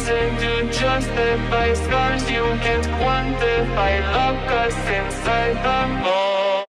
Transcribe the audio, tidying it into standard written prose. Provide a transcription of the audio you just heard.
reason to justify scars you can't quantify. Lock us inside the moment.